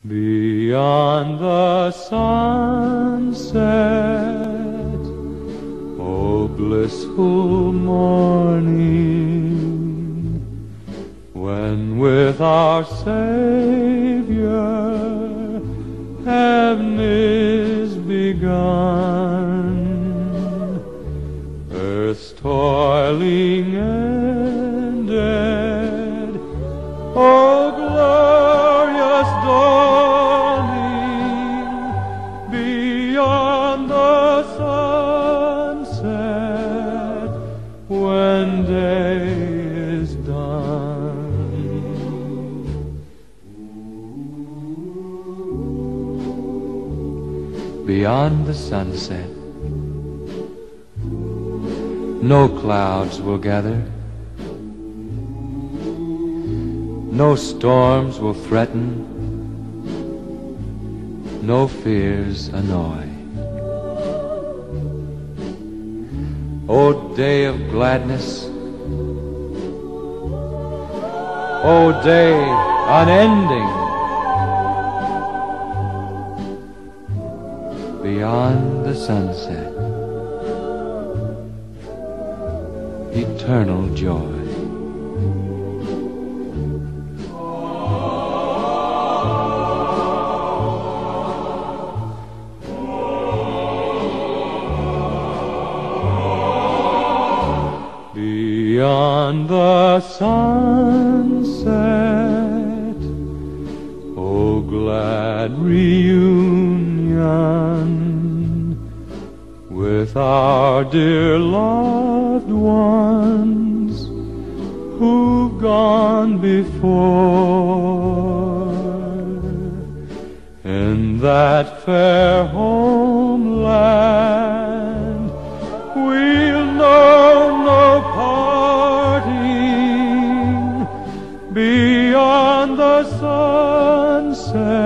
Beyond the sunset, O blissful morning, when with our Savior heaven is begun, earth's toiling ended, O glorious dawning, beyond the sunset, when day is done. Beyond the sunset, no clouds will gather, no storms will threaten, no fears annoy. O day of gladness, O day unending, beyond the sunset, eternal joy. Beyond the sunset, O glad reunion with our dear loved ones who've gone before. In that fair homeland we'll know no parting. Beyond the sunset,